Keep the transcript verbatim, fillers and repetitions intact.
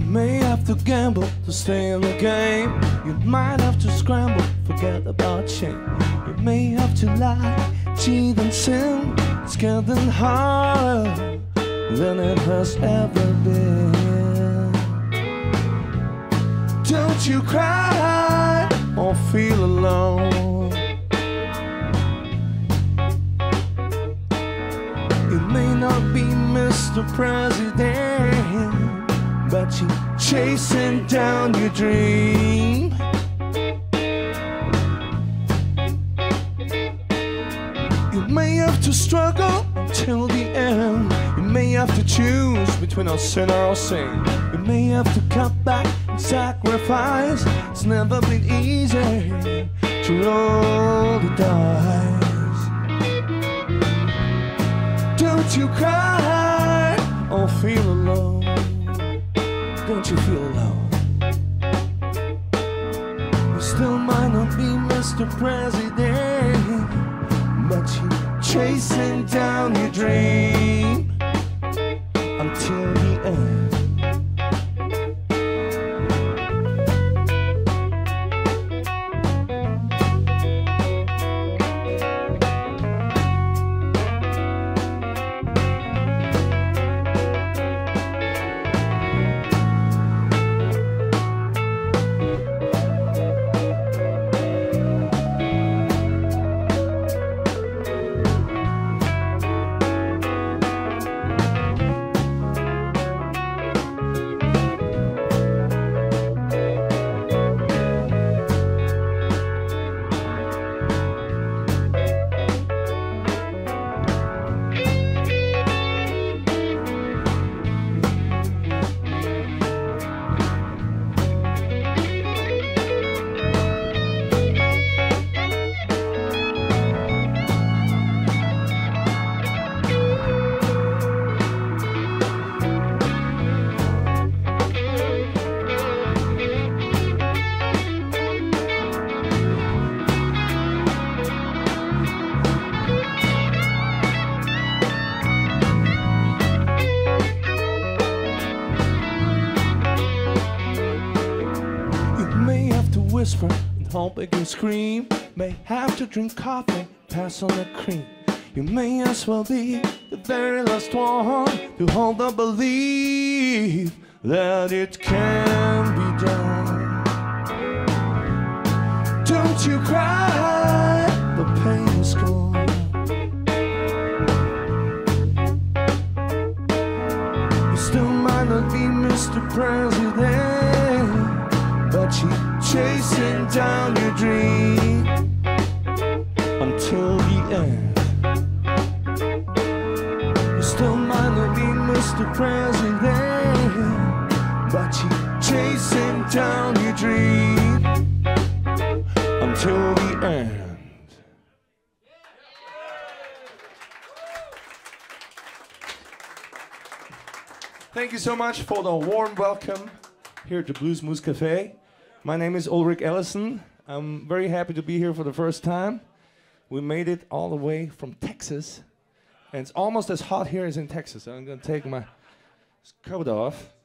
may have to gamble to stay in the game. You might have to scramble, forget about shame. You may have to lie, cheat and sin. It's getting harder than it has ever been. Don't you cry or feel alone. You may not be Mister President, but you're chasing down your dream. You may have to struggle till the end. You may have to choose between our sin or our sin. You may have to cut back and sacrifice. It's never been easy to roll the dice. Don't you cry or feel alone. Don't you feel alone? You still might not be Mister President, but you're chasing down your dream until the end. Whisper and hope it can scream. May have to drink coffee, pass on the cream. You may as well be the very last one to hold the belief that it can be done. Don't you cry, the pain is gone. You still might not be Mister President, but you chasing down your dream until the end. You still might not be Mister President, but you're chasing down your dream until the end. Thank you so much for the warm welcome here at the Blues Moose Cafe. My name is Ulrich Ellison. I'm very happy to be here for the first time. We made it all the way from Texas, and it's almost as hot here as in Texas. So I'm going to take my coat off.